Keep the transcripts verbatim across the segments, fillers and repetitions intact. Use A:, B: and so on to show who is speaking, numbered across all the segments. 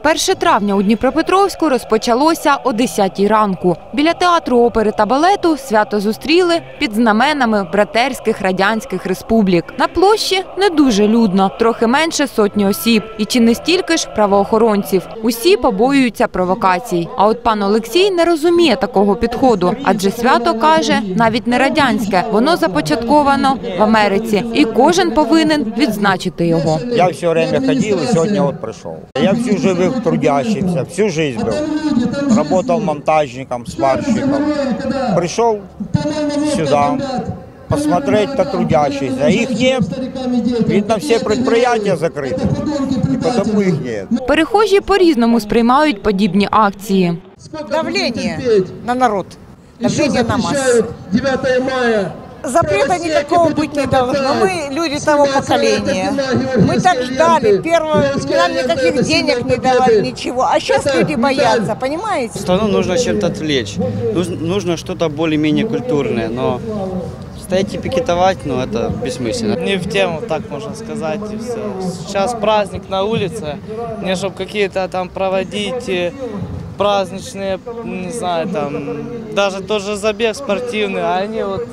A: перше травня у Дніпропетровську розпочалося о десятій ранку. Біля театру опери та балету свято зустріли під знаменами братерських радянських республік. На площі не дуже людно, трохи менше сотні осіб. І чи не стільки ж правоохоронців. Усі побоюються провокацій. А от пан Олексій не розуміє такого підходу. Адже свято, каже, навіть не радянське. Воно започатковано в Америці. І кожен повинен відзначити його.
B: Я все время ходил и сегодня вот пришел. Я всю живых трудящихся, всю жизнь был. Работал монтажником, сварщиком. Пришел сюда посмотреть на трудящихся. Их нет. Видно, все предприятия закрыты. И потому их нет.
A: Перехожі по-різному сприймають подібні акції.
C: Давление на народ, давление на массы. Запрета никакого быть не должно. Мы люди того поколения. Мы так ждали. Первого, нам никаких денег не давали, ничего. А сейчас люди боятся, понимаете?
D: Страну нужно чем-то отвлечь. Нужно что-то более-менее культурное, но стоять и пикетовать, ну это бессмысленно.
E: Не в тему, так можно сказать, и все. Сейчас праздник на улице, не чтобы какие-то там проводить праздничные, не знаю, там, даже тот же забег спортивный, а они вот...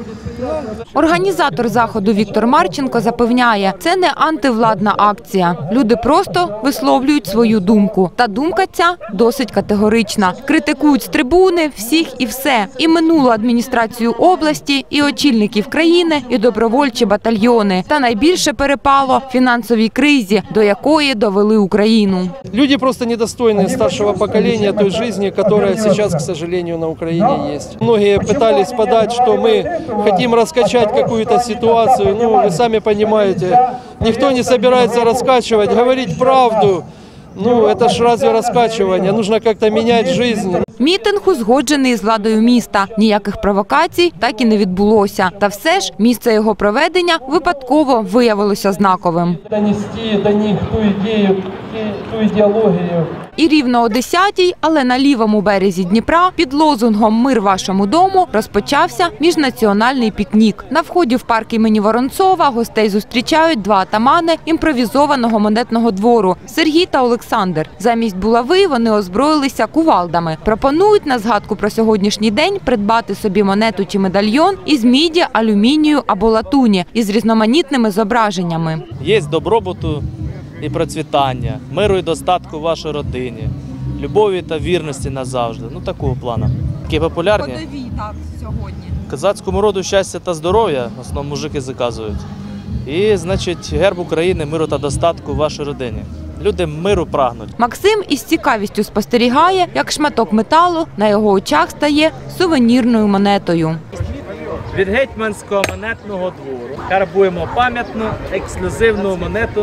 A: Організатор заходу Віктор Марченко запевняє, це не антивладна акція. Люди просто висловлюють свою думку. Та думка ця досить категорична. Критикують з трибуни всіх і все. І минулу адміністрацію області, і очільників країни, і добровольчі батальйони. Та найбільше перепало фінансовій кризі, до якої довели Україну.
F: Люди просто недостойны старшего поколения той жизни, которая сейчас, к сожалению, на Украине есть. Многие пытались подать, что мы хотим раскачать какую-то ситуацию. Ну, вы сами понимаете, никто не собирается раскачивать, говорить правду. Ну, это ж разве раскачивание? Нужно как-то менять жизнь.
A: Мітинг узгоджений з владою міста. Ніяких провокацій так і не відбулося. Та все ж місце його проведення випадково виявилося знаковим.
F: Донести до них ту ідею, ту ідеологію.
A: І рівно о десятій, але на лівому березі Дніпра, під лозунгом «Мир вашому дому» розпочався міжнаціональний пікнік. На вході в парк імені Воронцова гостей зустрічають два атамани імпровізованого монетного двору – Сергій та Олександр. Замість булави вони озброїлися кувалдами. Пропонують на згадку про сьогоднішній день придбати собі монету чи медальйон із міді, алюмінію або латуні із різноманітними зображеннями.
E: Є добробуту і процвітання, миру і достатку в вашій родині, любові та вірності назавжди. Ну, такого плану. Такі популярні.
A: Ходові, так, сьогодні.
E: Козацькому роду щастя та здоров'я, в основному мужики заказують. І, значить, герб України, миру та достатку в вашій родині. Люди миру прагнуть. Максим із цікавістю спостерігає, як шматок металу на його очах стає сувенірною монетою.
G: Від Гетьманського монетного двору карбуємо пам'ятну, ексклюзивну монету.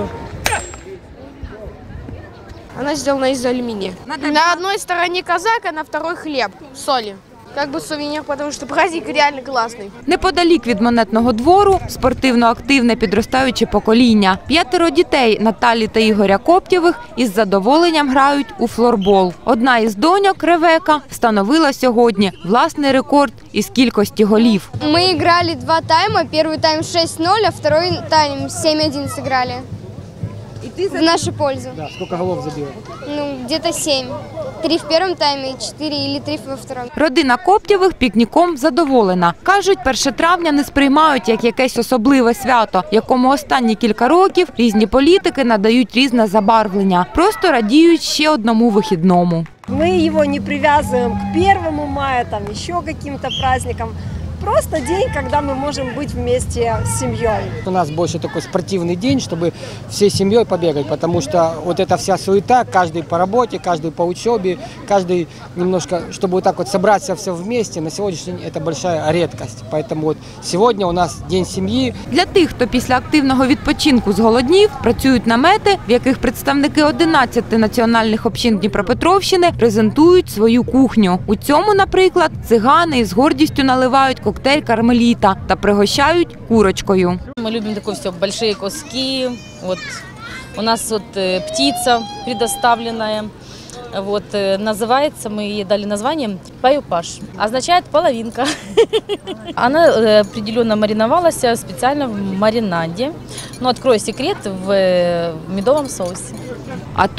H: Она сделана из алюминия. На одной стороне казак, а на второй хлеб, соли. Как бы сувенир, потому что праздник реально классный.
A: Неподалік від монетного двору спортивно-активне підростаюче покоління. П'ятеро дітей Наталі та Ігоря Коптєвих із задоволенням грають у флорбол. Одна із доньок, Ревека, встановила сьогодні власний рекорд із кількості голів.
H: Мы играли два тайма. Первый тайм шесть ноль, а второй тайм семь один сыграли. В нашу пользу.
F: Да, сколько голов забила?
H: Ну, где-то семь. Три в первом тайме, четыре или три во втором.
A: Родина Коптєвих пікніком задоволена. Кажуть, перше травня не сприймають як якесь особливе свято, якому останні кілька років різні політики надають різне забарвлення. Просто радіють ще одному вихідному.
I: Мы его не привязываем к первому мая, там еще каким-то праздникам. Просто день, когда мы можем быть вместе с семьей.
J: У нас больше такой спортивный день, чтобы всей семьей побегать, потому что вот эта вся суета, каждый по работе, каждый по учебе, каждый немножко, чтобы вот так вот собраться все вместе, на сегодняшний день это большая редкость. Поэтому вот сегодня у нас День семьи.
A: Для тих, хто після активного відпочинку зголоднів, працюють намети, в яких представники одинадцяти національних общин Дніпропетровщини презентують свою кухню. У цьому, наприклад, цигани із гордістю наливають коктейль кармеліта та пригощають курочкою.
K: Мы любим такое все, большие куски. Вот у нас вот птица предоставленная. Вот, называется, мы ей дали название «паюпаш», означает «половинка». Она определенно мариновалась специально в маринаде, но, открою секрет, в медовом соусе.
A: А тут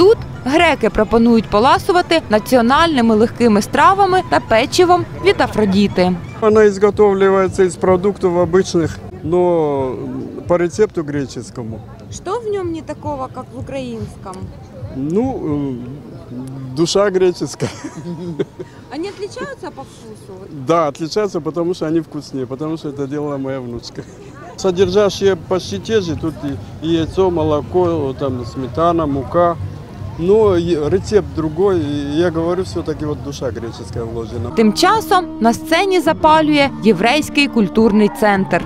A: Греки пропонують поласувати національними легкими стравами та печивом від Афродіти.
L: Она изготавливается из продуктов обычных, но по рецепту греческому.
A: Що в ньому не такого, як в українському?
L: Ну, душа греческая.
A: Они отличаются по вкусу?
L: Да, отличаются, потому что они вкуснее, потому что это делала моя внучка. Содержащие почти те же, тут и яйцо, молоко, там, сметана, мука. Но рецепт другой, и я говорю, все-таки вот душа греческая вложена.
A: Тим часом на сцені запалює єврейський культурний центр.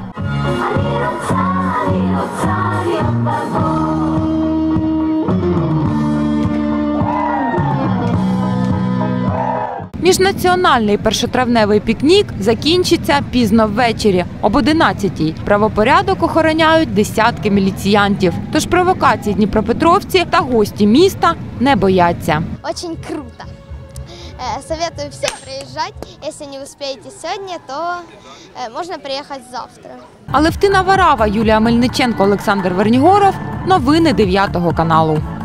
A: Міжнаціональний першотравневий пікнік закінчиться пізно ввечері, об одинадцятій. Правопорядок охороняють десятки міліціянтів. Тож провокацій дніпропетровці та гості міста не бояться.
M: Очень круто. Советую всем приезжать. Если не успеете сегодня, то можно приехать завтра.
A: Алевтина Варава, Юлія Мельниченко, Олександр Вернігоров. Новини дев'ятого каналу.